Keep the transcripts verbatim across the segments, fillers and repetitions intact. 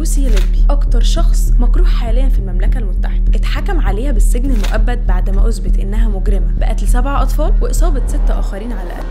لوسي ليلبي أكتر شخص مكروه حاليا في المملكة المتحدة. اتحكم عليها بالسجن المؤبد بعد ما أثبت إنها مجرمة بقتل سبع أطفال وإصابة ست آخرين على الأقل.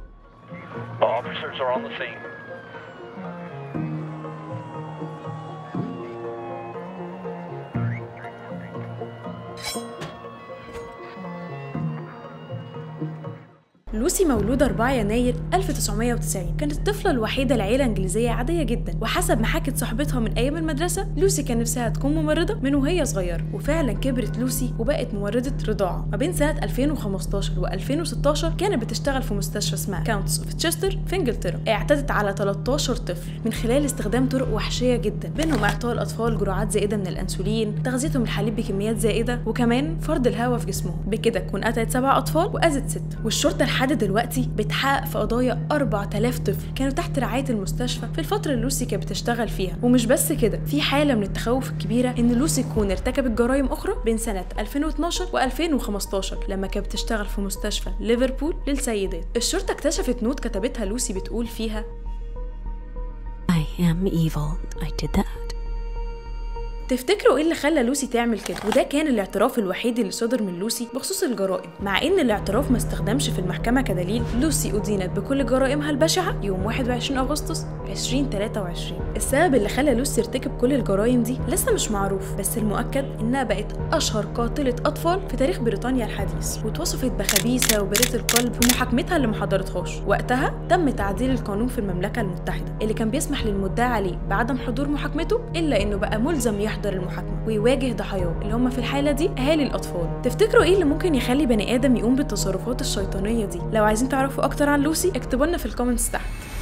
لوسي مولودة أربعة يناير ألف وتسعمية وتسعين، كانت الطفلة الوحيدة لعيلة إنجليزية عادية جدا، وحسب ما حكت صاحبتها من أيام المدرسة لوسي كان نفسها تكون ممرضة من وهي صغيرة، وفعلا كبرت لوسي وبقت ممرضة رضاعة. ما بين سنة ألفين وخمستاشر و ألفين وستاشر كانت بتشتغل في مستشفى اسمها كاونتس اوف تشستر في انجلترا. اعتدت على تلتاشر طفل من خلال استخدام طرق وحشية جدا، بينهم إعطاء الأطفال جرعات زائدة من الأنسولين، تغذيتهم الحليب بكميات زائدة، وكمان فرض الهواء في جسمهم. بكده تكون قتلت سبع أطفال وأذت ست. والشرطة لحد دلوقتي بتحقق في قضايا أربعة آلاف طفل كانوا تحت رعاية المستشفى في الفترة اللي لوسي كانت بتشتغل فيها. ومش بس كده، في حالة من التخوف الكبيرة إن لوسي تكون ارتكبت جرائم أخرى بين سنة ألفين واتناشر و ألفين وخمستاشر لما كانت بتشتغل في مستشفى ليفربول للسيدات. الشرطة اكتشفت نوت كتبتها لوسي بتقول فيها I am evil. I did that. تفتكروا ايه اللي خلى لوسي تعمل كده؟ وده كان الاعتراف الوحيد اللي صدر من لوسي بخصوص الجرائم، مع ان الاعتراف ما استخدمش في المحكمة كدليل. لوسي أدينت بكل جرائمها البشعة يوم واحد وعشرين أغسطس ألفين وتلاتة وعشرين. السبب اللي خلى لوسي ترتكب كل الجرائم دي لسه مش معروف، بس المؤكد انها بقت اشهر قاتلة اطفال في تاريخ بريطانيا الحديث، واتوصفت بخبيثة وبرية القلب في محاكمتها اللي ما حضرتهاش. وقتها تم تعديل القانون في المملكة المتحدة اللي كان بيسمح للمدعي عليه بعدم حضور محاكمته، الا انه بقى ملزم يحضر المحاكمة ويواجه ضحاياه اللي هم في الحالة دي اهالي الاطفال. تفتكروا ايه اللي ممكن يخلي بني ادم يقوم بالتصرفات الشيطانية دي؟ لو عايزين تعرفوا اكتر عن لوسي اكتبوا لنا في الكومنتس تحت.